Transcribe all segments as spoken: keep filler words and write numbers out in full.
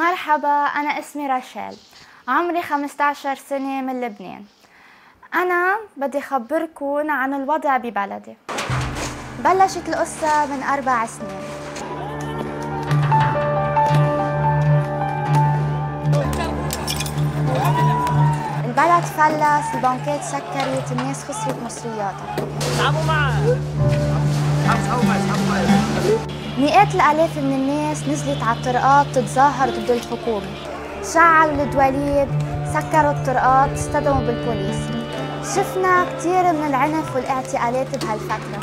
مرحبا، أنا اسمي راشيل، عمري خمسة عشر سنة من لبنان. أنا بدي خبركن عن الوضع ببلدي. بلشت القصة من أربع سنين. البلد فلس، البنكات سكرت، الناس خسرت مصرياتها. اسحبوا معه اسحبوا معه اسحبوا معه. مئات الآلاف من الناس نزلت على الطرقات تتظاهر ضد الحكومة. شعلوا الدواليب، سكروا الطرقات، اصطدموا بالبوليس. شفنا كثير من العنف والاعتقالات بهالفترة.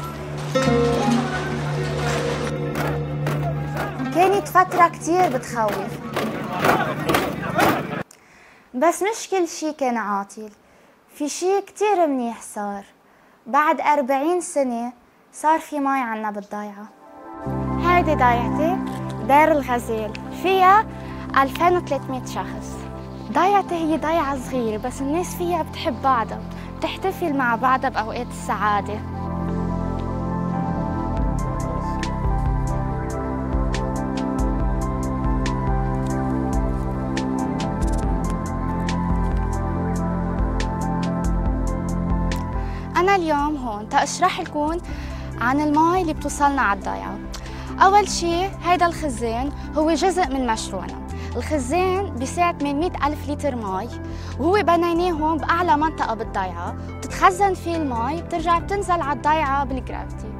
كانت فترة كثير بتخوف، بس مش كل شي كان عاطل. في شي كثير منيح صار. بعد أربعين سنة صار في مي عنا بالضيعة. هيدي ضيعتي دار الغزال، فيها ألفين وثلاثمئة شخص. ضيعتي هي ضيعة صغيرة بس الناس فيها بتحب بعضها، بتحتفل مع بعضها بأوقات السعادة. أنا اليوم هون تأشرح لكم عن المي اللي بتوصلنا على الضيعة. أول شي هيدا الخزان هو جزء من مشروعنا. الخزان بيساع ثمانمئة ألف لتر مي، وهو بنيناه هون بأعلى منطقة بالضيعة، بتتخزن فيه المي بترجع بتنزل على الضيعة بالجرافيتي.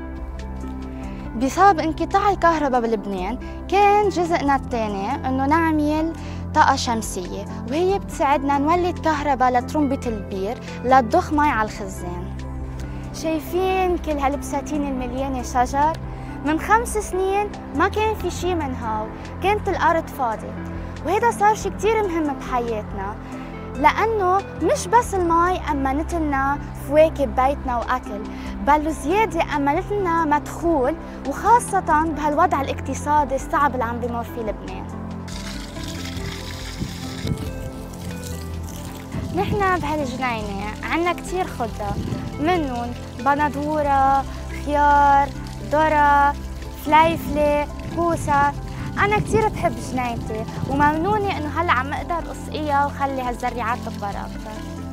بسبب انقطاع الكهرباء بلبنان كان جزءنا الثاني إنه نعمل طاقة شمسية، وهي بتساعدنا نولد كهرباء لترمبة البير لتضخ مي على الخزان. شايفين كل هالبساتين المليانة شجر؟ من خمس سنين ما كان في شي من هاو، كانت الأرض فاضية، وهذا صار شي كتير مهم بحياتنا، لأنه مش بس المي أمنت لنا فواكه ببيتنا وأكل، بل وزيادة أمنت لنا مدخول، وخاصة بهالوضع الاقتصادي الصعب اللي عم بمر فيه لبنان. نحن بهالجنينة عنا كتير خضرة، منهم بندورة، خيار، ذرة، فليفلة، كوسة. أنا كتير بحب جنينتي وممنونة إنه هلا عم أقدر أسقيها وخلي هالزريعات تكبر أكتر.